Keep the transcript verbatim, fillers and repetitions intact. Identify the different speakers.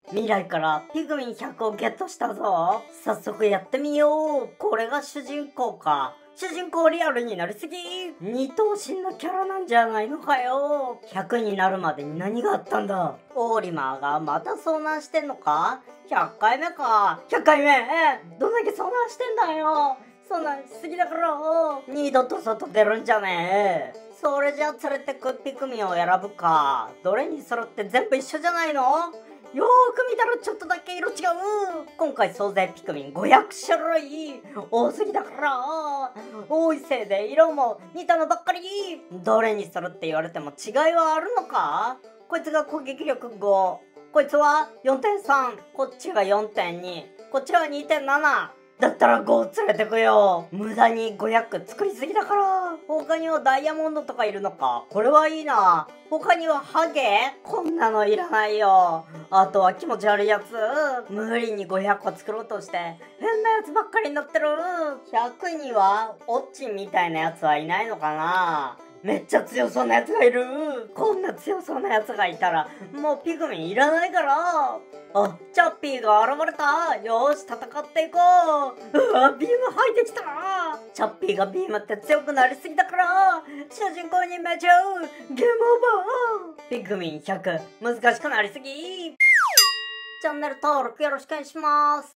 Speaker 1: 未来からピグミンひゃくをゲットしたぞ。早速やってみよう。これが主人公か。主人公リアルになりすぎ。二頭身のキャラなんじゃないのかよ。ひゃくになるまでに何があったんだ。オーリマーがまた遭難してんのか。ひゃっかいめか。ひゃっかいめどんだけ遭難してんだよ。遭難しすぎだから二度と外出るんじゃねえ。それじゃ連れてくピクミンを選ぶか。どれにするって全部一緒じゃないの。よーく見たらちょっとだけ色違う。今回総勢ピクミンごひゃくしゅるい。多すぎだから多いせいで色も似たのばっかり。どれにするって言われても違いはあるのか。こいつが攻撃力ご、こいつは よんてんさん、こっちが よんてんに、こっちは にてんなな。だったらごを連れてくよ。無駄にごひゃく作りすぎだから。他にはダイヤモンドとかいるのか。これはいいな。他にはハゲ、こんなのいらないよ。あとは気持ち悪いやつ。無理にごひゃっこ作ろうとして変なやつばっかりになってる。ひゃくにはオッチンみたいなやつはいないのかな。めっちゃ強そうなやつがいる。こんな強そうなやつがいたらもうピグミンいらないから。あ、チャッピーが現れた。よーし戦っていこう。うわ、ビーム吐いてきた。チャッピーがビームって強くなりすぎだから主人公にめちゃう。ゲームオーバー。ピグミンひゃく難しくなりすぎ。チャンネル登録よろしくお願いします。